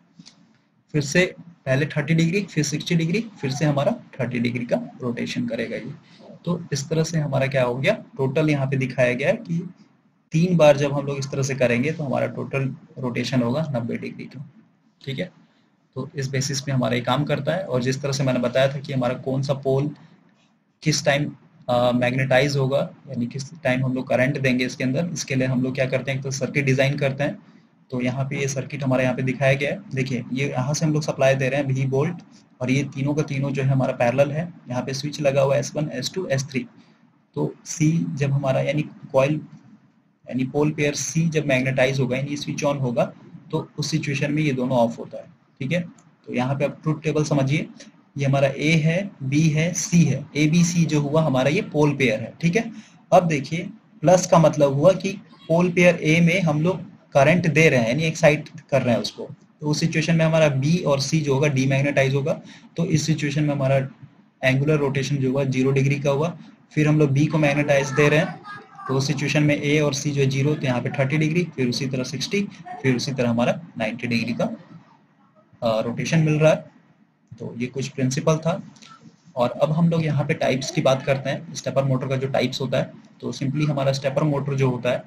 फिर से पहले 30 डिग्री, फिर 60 डिग्री, फिर से हमारा 30 डिग्री का रोटेशन करेगा ये। तो इस तरह से हमारा क्या हो गया, टोटल यहाँ पे दिखाया गया है कि 3 बार जब हम लोग इस तरह से करेंगे तो हमारा टोटल रोटेशन होगा 90 डिग्री का। ठीक है, तो इस बेसिस पे हमारा ये काम करता है। और जिस तरह से मैंने बताया था कि हमारा कौन सा पोल किस टाइम मैग्नेटाइज होगा, यानी किस टाइम हम लोग करंट देंगे इसके अंदर, इसके लिए हम लोग क्या करते हैं, तो सर्किट डिजाइन करते हैं। तो यहाँ पे ये सर्किट हमारे यहाँ पे दिखाया गया है। देखिए, ये यहाँ से हम लोग सप्लाई दे रहे हैं V वोल्ट, और ये तीनों का तीनों जो है हमारा पैरेलल है। यहाँ पे स्विच लगा हुआ है S1, S2, S3। तो C जब हमारा, यानी कॉइल, यानी पोल पेयर C जब मैग्नेटाइज होगा, यानी स्विच ऑन होगा, तो उस सिचुएशन में ये दोनों ऑफ होता है। ठीक है, तो यहाँ पे आप ट्रुथ टेबल समझिए, ये हमारा A है, B है, C है, ABC जो हुआ हमारा ये पोल पेयर है। ठीक है, अब देखिए प्लस का मतलब हुआ कि पोल पेयर A में हम लोग करंट दे रहे हैं, यानी एक्साइट कर रहे हैं उसको। तो उस सिचुएशन में हमारा B और C जो होगा डीमैग्नेटाइज होगा। तो इस सिचुएशन में हमारा एंगुलर रोटेशन जो हुआ 0 डिग्री का हुआ। फिर हम लोग B को मैग्नेटाइज दे रहे हैं, तो उस सिचुएशन में A और C जो है 0, तो यहाँ पे 30 डिग्री, फिर उसी तरह 60, फिर उसी तरह हमारा 90 डिग्री का रोटेशन मिल रहा है। तो ये कुछ प्रिंसिपल था। और अब हम लोग यहाँ पे टाइप्स की बात करते हैं, स्टेपर मोटर का जो टाइप्स होता है। तो सिंपली हमारा स्टेपर मोटर जो होता है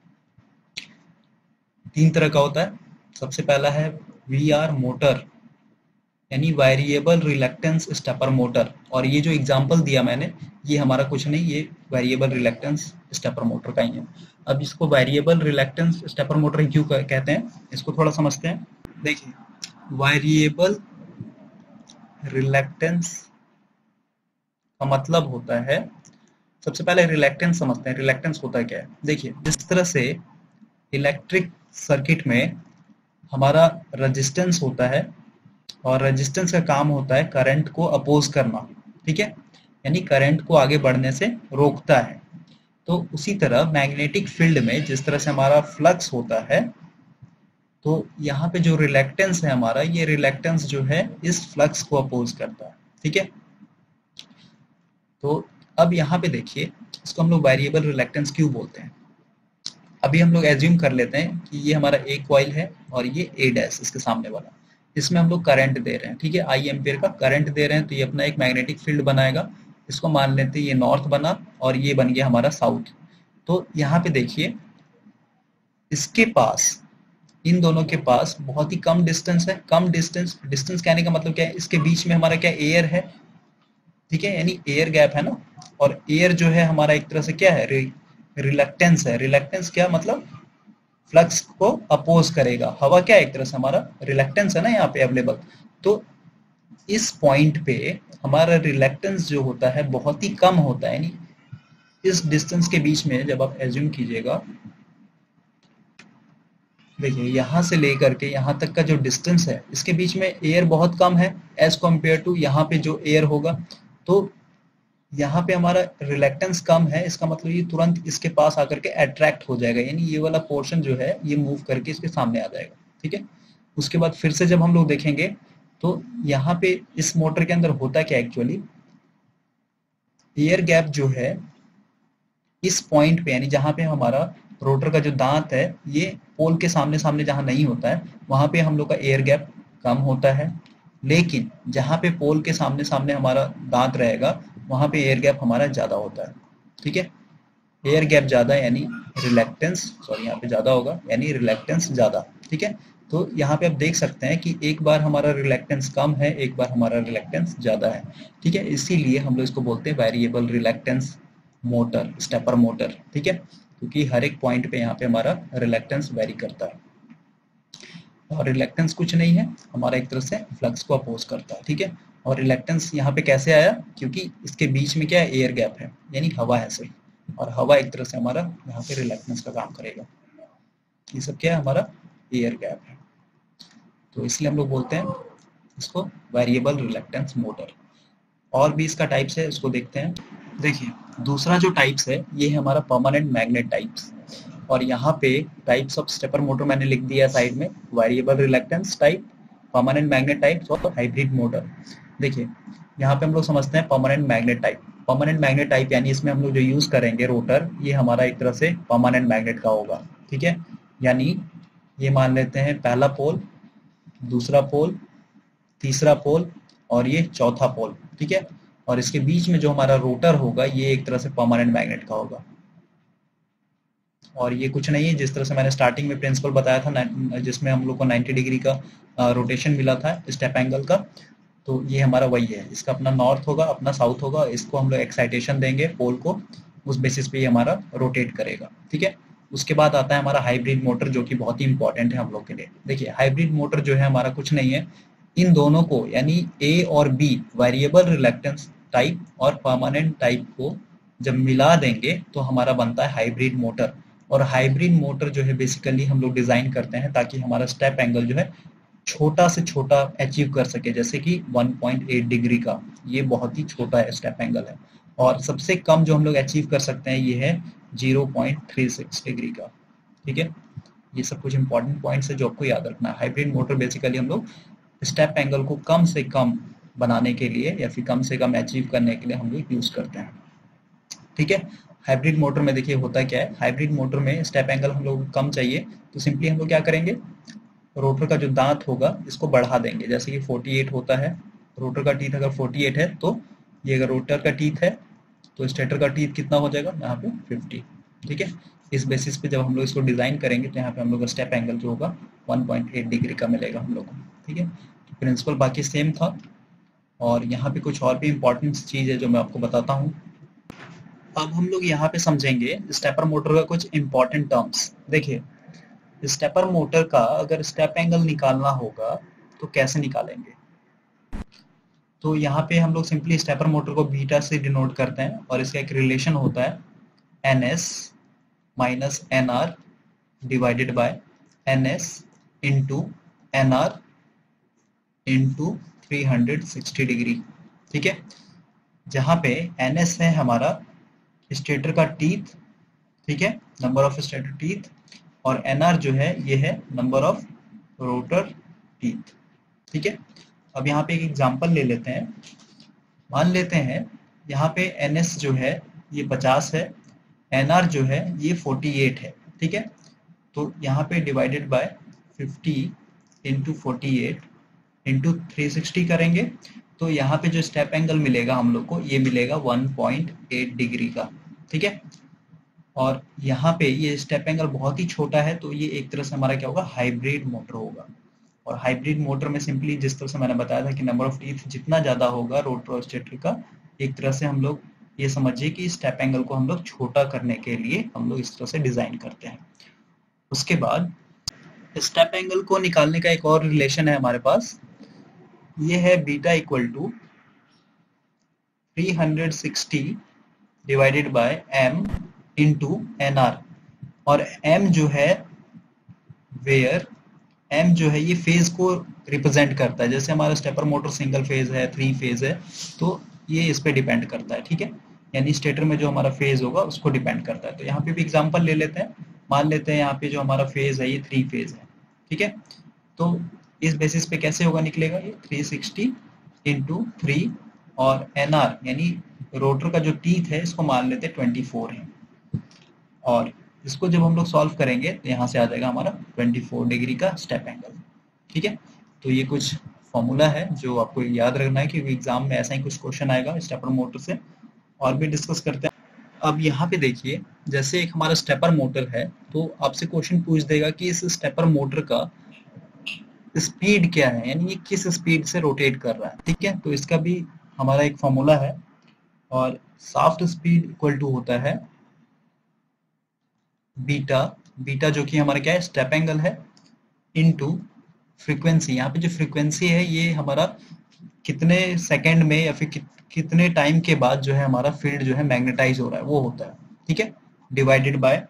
3 तरह का होता है। सबसे पहला है VR मोटर, यानी वेरिएबल रिलक्टेंस स्टेपर मोटर। और ये जो एग्जांपल दिया मैंने, ये हमारा कुछ नहीं, ये वेरिएबल रिलक्टेंस स्टेपर मोटर का ही है। अब इसको वेरिएबल रिलक्टेंस स्टेपर मोटर क्यों कहते हैं, इसको थोड़ा समझते हैं। देखिए, वेरिएबल रिलक्टेंस का मतलब होता है, सबसे पहले रिलक्टेंस समझते हैं। रिलक्टेंस होता क्या है, देखिए जिस तरह से इलेक्ट्रिक सर्किट में हमारा रेजिस्टेंस होता है, और रेजिस्टेंस का काम होता है करंट को अपोज करना। ठीक है, यानी करंट को आगे बढ़ने से रोकता है। तो उसी तरह मैग्नेटिक फील्ड में जिस तरह से हमारा फ्लक्स होता है, तो यहाँ पे जो रिलक्टेंस है हमारा, ये रिलक्टेंस जो है इस फ्लक्स को अपोज करता है। ठीक है, तो अब यहाँ पे देखिए, इसको हम लोग वेरिएबल रिलक्टेंस क्यों बोलते हैं। अभी हम लोग एज्यूम कर लेते हैं कि ये हमारा ए कॉइल है और ये A डैश इसके सामने वाला, इसमें हम लोग करंट दे रहे हैं। ठीक है, I एम्पियर का करंट दे रहे हैं, तो ये अपना एक मैग्नेटिक फील्ड बनाएगा। इसको मान लेते हैं ये नॉर्थ बना, और ये बन गया हमारा साउथ। तो यहाँ पे देखिए, इसके पास, इन दोनों के पास बहुत ही कम डिस्टेंस है। कम डिस्टेंस, डिस्टेंस कहने का मतलब क्या है, इसके बीच में हमारा क्या एयर है। ठीक है, यानी एयर गैप है ना, और एयर जो है हमारा एक तरह से क्या है, रिलक्टेंस है। रिलक्टेंस क्या मतलब, फ्लक्स को अपोज करेगा। हवा क्या है, एक तरह से हमारा रिलक्टेंस है ना यहाँ पे अवेलेबल। तो इस पॉइंट पे हमारा रिलक्टेंस जो होता है बहुत ही कम होता है, यानी इस डिस्टेंस के बीच में जब आप एज्यूम कीजिएगा, देखिए यहाँ से लेकर के यहाँ तक का जो डिस्टेंस है, इसके बीच में एयर बहुत कम है एज कम्पेयर टू यहाँ पे जो एयर होगा। तो यहाँ पे हमारा रिलक्टेंस कम है, इसका मतलब ये तुरंत इसके पास आकर के अट्रैक्ट हो जाएगा, यानी ये वाला पोर्शन जो है ये मूव करके इसके सामने आ जाएगा। ठीक है, उसके बाद फिर से जब हम लोग देखेंगे, तो यहाँ पे इस मोटर के अंदर होता क्या एक्चुअली, एयर गैप जो है इस पॉइंट पे, यानी जहां पे हमारा रोटर का जो दांत है ये पोल के सामने सामने जहां नहीं होता है वहां पे हम लोग का एयर गैप कम होता है, लेकिन जहां पे पोल के सामने सामने हमारा दांत रहेगा वहां पे एयर गैप हमारा ज्यादा होता है। ठीक है, एयर गैप ज्यादा यानी रिलैक्टेंस, सॉरी यहाँ पे ज्यादा होगा यानी रिलैक्टेंस ज्यादा। ठीक है, तो यहाँ पे आप देख सकते हैं कि एक बार हमारा रिलैक्टेंस कम है, एक बार हमारा रिलैक्टेंस ज्यादा है। ठीक है, इसीलिए हम लोग इसको बोलते हैं variable reluctance motor, stepper motor. ठीक है, क्योंकि हर एक पॉइंट पे यहाँ पे हमारा रिलैक्टेंस वेरी करता है, और रिलैक्टेंस कुछ नहीं है, हमारा एक तरह से फ्लक्स को अपोज करता है। ठीक है, और रिलैक्टेंस यहाँ पे कैसे आया, क्योंकि इसके बीच में क्या है, एयर गैप है यानी हवा है सिर्फ, और हवा एक तरह से हमारा यहाँ पे रिलैक्टेंस का काम करेगा। ये सब क्या है, हमारा एयर गैप है, तो इसलिए हम लोग बोलते हैं इसको वेरिएबल रिलैक्टेंस मोटर। और भी इसका टाइप्स है, उसको देखते हैं। देखिए, दूसरा जो टाइप्स है ये है हमारा परमानेंट मैग्नेट टाइप्स, और यहाँ पे टाइप्स ऑफ स्टेपर मोटर मैंने लिख दिया है साइड में, variable reluctance type, permanent magnet types और हाइब्रिड मोटर। देखिए, यहाँ पे हम लोग समझते हैं permanent magnet type. Permanent magnet type यानी इसमें हम लोग जो यूज करेंगे रोटर, ये हमारा एक तरह से परमानेंट मैग्नेट का होगा। ठीक है, यानी ये मान लेते हैं पहला पोल, दूसरा पोल, तीसरा पोल और ये चौथा पोल। ठीक है, और इसके बीच में जो हमारा रोटर होगा ये एक तरह से परमानेंट मैग्नेट का होगा, और ये कुछ नहीं है, जिस तरह से मैंने स्टार्टिंग में प्रिंसिपल बताया था जिसमें हम लोग को 90 डिग्री का रोटेशन मिला था स्टेप एंगल का, तो ये हमारा वही है। इसका अपना नॉर्थ होगा, अपना साउथ होगा, इसको हम लोग एक्साइटेशन देंगे पोल को, उस बेसिस पे ये हमारा रोटेट करेगा। ठीक है, उसके बाद आता है हमारा हाइब्रिड मोटर, जो कि बहुत ही इंपॉर्टेंट है हम लोग के लिए। देखिए, हाइब्रिड मोटर जो है हमारा कुछ नहीं है, इन दोनों को यानी ए और बी, वेरिएबल रिलैक्टेंस टाइप और परमानेंट टाइप को जब मिला देंगे तो हमारा बनता है हाइब्रिड मोटर। और हाइब्रिड मोटर जो है बेसिकली हम लोग डिजाइन करते हैं ताकि हमारा स्टेप एंगल जो है छोटा से छोटा अचीव कर सके, जैसे कि 1.8 डिग्री का, ये बहुत ही छोटा है स्टेप एंगल है, और सबसे कम जो हम लोग अचीव कर सकते हैं ये है 0.36 डिग्री का। ठीक है, ये सब कुछ इंपॉर्टेंट पॉइंट्स है जो आपको याद रखना है। हाइब्रिड मोटर बेसिकली हम लोग स्टेप एंगल को कम से कम बनाने के लिए या फिर कम से कम अचीव करने के लिए हम लोग यूज करते हैं। ठीक है, हाइब्रिड मोटर में देखिए होता क्या है, हाइब्रिड मोटर में स्टेप एंगल हम लोग कम चाहिए तो सिंपली हम लोग क्या करेंगे, रोटर का जो दांत होगा इसको बढ़ा देंगे, जैसे कि 48 होता है, रोटर का टीथ अगर 48 है तो ये अगर रोटर का टीथ है तो स्टेटर का टीथ कितना हो जाएगा, यहाँ पे 50। ठीक है, इस बेसिस पे जब हम लोग इसको डिजाइन करेंगे तो यहाँ पे हम लोग का स्टेप एंगल जो होगा 1.8 डिग्री का मिलेगा हम लोग को। ठीक है, तो प्रिंसिपल बाकी सेम था, और यहाँ पे कुछ और भी इंपॉर्टेंट चीज है जो मैं आपको बताता हूँ। अब हम लोग यहाँ पे समझेंगे स्टेपर मोटर का कुछ इंपॉर्टेंट टर्म्स। देखिए, स्टेपर मोटर का अगर स्टेप एंगल निकालना होगा तो कैसे निकालेंगे, तो यहाँ पे हम लोग सिंपली स्टेपर मोटर को बीटा से डिनोट करते हैं, और इसका एक रिलेशन होता है NS minus NR divided by NS into NR into 360 degree. ठीक है, जहाँ पे NS है हमारा स्टेटर का टीथ, ठीक है, नंबर ऑफ स्टेटर टीथ, और NR जो है ये है नंबर ऑफ रोटर टीथ। ठीक है, अब यहाँ पे एक एग्जांपल ले लेते हैं। मान लेते हैं यहाँ पे NS जो है ये 50 है, NR जो है ये 48 है। ठीक है, तो यहाँ पे डिवाइडेड बाय 50 इंटू 48 इंटू 360 करेंगे तो यहाँ पे जो स्टेप एंगल मिलेगा हम लोग को ये मिलेगा 1.8 डिग्री का। ठीक है, और यहाँ पे ये स्टेप एंगल बहुत ही छोटा है तो ये एक तरह से हमारा क्या होगा, हाइब्रिड मोटर होगा। और हाइब्रिड मोटर में सिंपली जिस तरह से मैंने बताया था कि नंबर ऑफ टीथ जितना ज्यादा होगा रोटर और स्टेटर का, एक तरह से हम लोग ये समझिए कि स्टेप एंगल को हम लोग छोटा करने के लिए हम लोग इस तरह से डिजाइन करते हैं। उसके बाद स्टेप एंगल को निकालने का एक और रिलेशन है हमारे पास, ये है beta equal to 360 divided by m into NR, और m जो है वेयर, m जो है ये फेज को रिप्रेजेंट करता है, जैसे हमारा स्टेपर मोटर सिंगल फेज है, 3 फेज है, तो ये इस पे डिपेंड करता है। ठीक है, यानी स्टेटर में जो हमारा फेज होगा उसको डिपेंड करता है। तो यहाँ पे भी एग्जांपल ले लेते हैं, मान लेते हैं यहाँ पे जो हमारा फेज है ये 3 फेज है। ठीक है, तो इस बेसिस पे कैसे होगा, निकलेगा ये 360 इंटू 3 और NR यानी रोटर का जो टीथ है इसको मान लेते हैं 24 है, और इसको जब हम लोग सॉल्व करेंगे तो यहाँ से आ जाएगा हमारा 24 डिग्री का स्टेप एंगल। ठीक है, तो ये कुछ फॉर्मूला है जो आपको याद रखना है, क्योंकि एग्जाम में ऐसा ही कुछ क्वेश्चन आएगा स्टेपर मोटर से। और भी डिस्कस करते हैं। अब यहाँ पे देखिए, जैसे एक हमारा स्टेपर मोटर है, तो आपसे क्वेश्चन पूछ देगा कि इस स्टेपर मोटर का स्पीड क्या है, यानी ये किस स्पीड से रोटेट कर रहा है। ठीक है, तो इसका भी हमारा एक फॉर्मूला है, और शाफ्ट स्पीड इक्वल टू होता है बीटा, बीटा जो कि हमारा क्या है, स्टेप एंगल है, इनटू फ्रीक्वेंसी। यहाँ पे जो फ्रीक्वेंसी है ये हमारा कितने सेकंड में या फिर कितने टाइम के बाद जो है हमारा फील्ड जो है मैग्नेटाइज हो रहा है वो होता है। ठीक है, डिवाइडेड बाय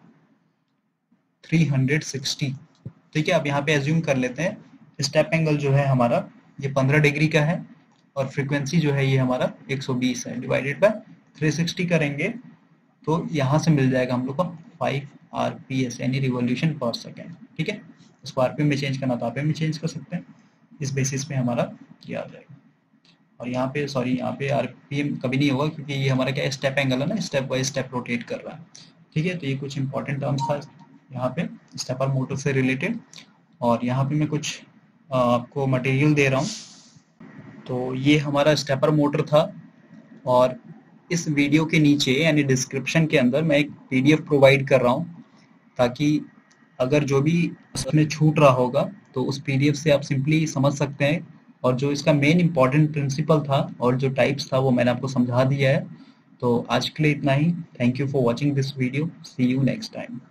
360। ठीक है, अब यहाँ पे एज्यूम कर लेते हैं स्टेप एंगल जो है हमारा ये 15 डिग्री का है, और फ्रीक्वेंसी जो है ये हमारा 120 है, डिवाइडेड बाय 360 करेंगे तो यहाँ से मिल जाएगा हम लोग का 5 RPS यानी रिवॉल्यूशन पर सेकेंड। ठीक है, इसको आरपीएम में चेंज करना तो आरपीएम में चेंज कर सकते हैं, इस बेसिस पे हमारा ये आ जाएगा। और यहाँ पे सॉरी, यहाँ पे आरपीएम कभी नहीं होगा क्योंकि ये हमारा क्या स्टेप एंगल है ना, स्टेप बाय स्टेप रोटेट कर रहा है। ठीक है, तो ये कुछ इंपॉर्टेंट टर्म्स था यहाँ पे स्टेपर मोटर से रिलेटेड, और यहाँ पे मैं कुछ आपको मटेरियल दे रहा हूँ। तो ये हमारा स्टेपर मोटर था, और इस वीडियो के नीचे यानी डिस्क्रिप्शन के अंदर मैं एक PDF प्रोवाइड कर रहा हूँ, ताकि अगर जो भी उसमें छूट रहा होगा तो उस PDF से आप सिंपली समझ सकते हैं, और जो इसका मेन इंपॉर्टेंट प्रिंसिपल था और जो टाइप्स था वो मैंने आपको समझा दिया है। तो आज के लिए इतना ही। Thank you for watching this video, see you next time.